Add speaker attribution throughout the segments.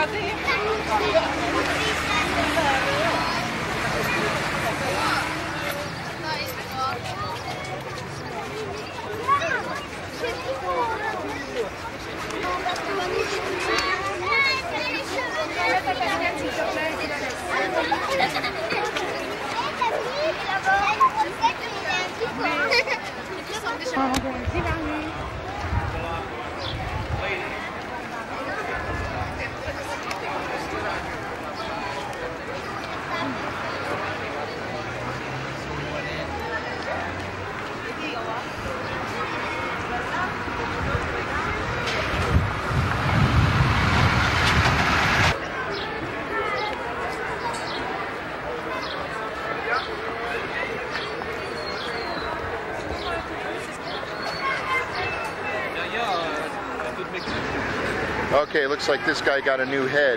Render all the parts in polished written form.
Speaker 1: Okay, looks like this guy got a new head.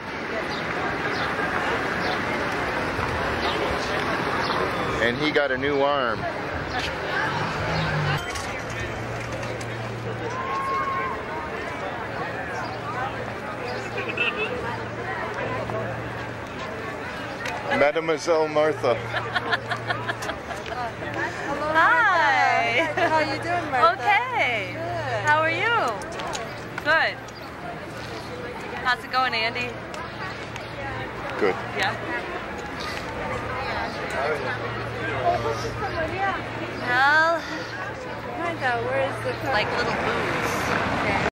Speaker 1: And he got a new arm. Mademoiselle Martha.
Speaker 2: Hi.
Speaker 3: How are you doing, Martha?
Speaker 2: Okay.
Speaker 3: Good.
Speaker 2: How are you? Good. How's it going, Andy?
Speaker 1: Good.
Speaker 2: Yeah. Well,
Speaker 3: Martha, where is the car?
Speaker 2: like little boots.